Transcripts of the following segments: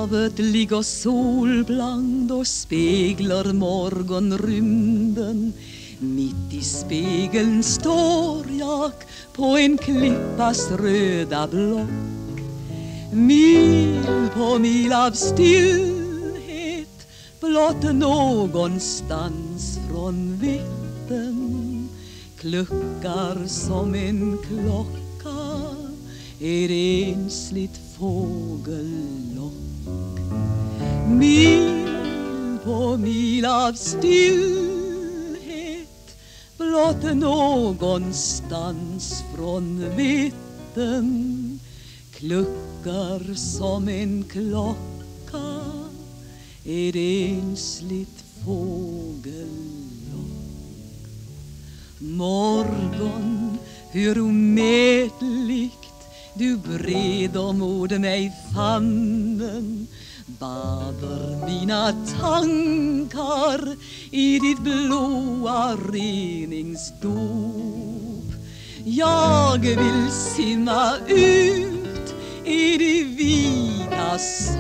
havet ligger solblankt och speglar morgonrymden. Mitt i spegeln står jag på en klippas röda block. Mil på mil av stillhet, blott någonstans från vitten kluckar som en klocka ett ensligt fågellock. Mil på mil av stillhet, blott någonstans från vitten kluckar som en klocka ett ensligt fågellock. Morgon, hur omätligt du breder mot mig famnen, bader mina tankar i ditt blåa reningsdop. Jag vill simma ut i de vita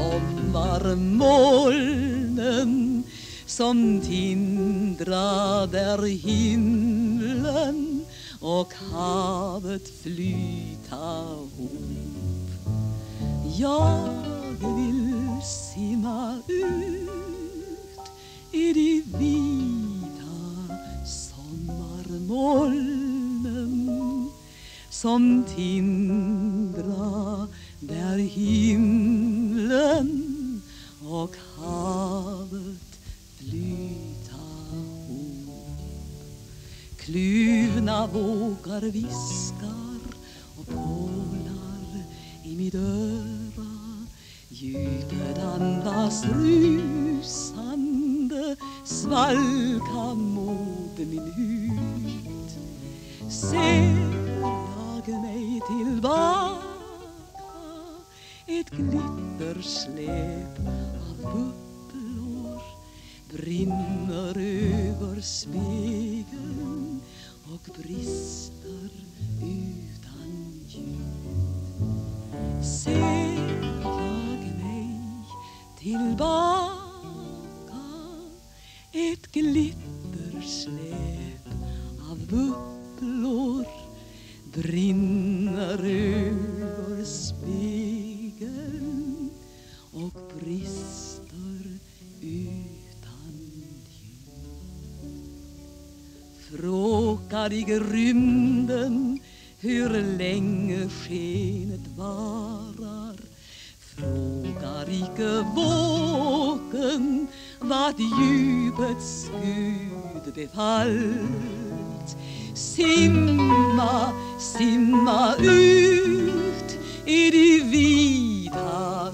sommarmolnen som tindrar där himlen och havet flyta ihop. Jag vill simma ut i de vita sommarmolnen som tindrar där himlen och havet flyta ihop. Kluvna vågar viskar och pålar i mitt öra. Djupet andas rusande, svalka mot min hud. Ser jag mig tillbaka, ett glittersläp av bubblor brinner över spegeln och brister utan ljud. Ser jag mig tillbaka, ett glittersläp av bubblor brinner över spegeln och brister utan ljud. Frågar i rymden hur länge skenet varar. Frågar icke vågen vad djupets Gud befallt. Simma, simma ut i de vita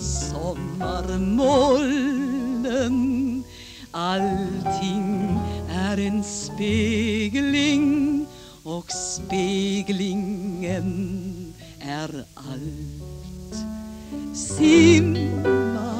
sommarmolnen. Allting är en spegling och speglingen är allt. Simma,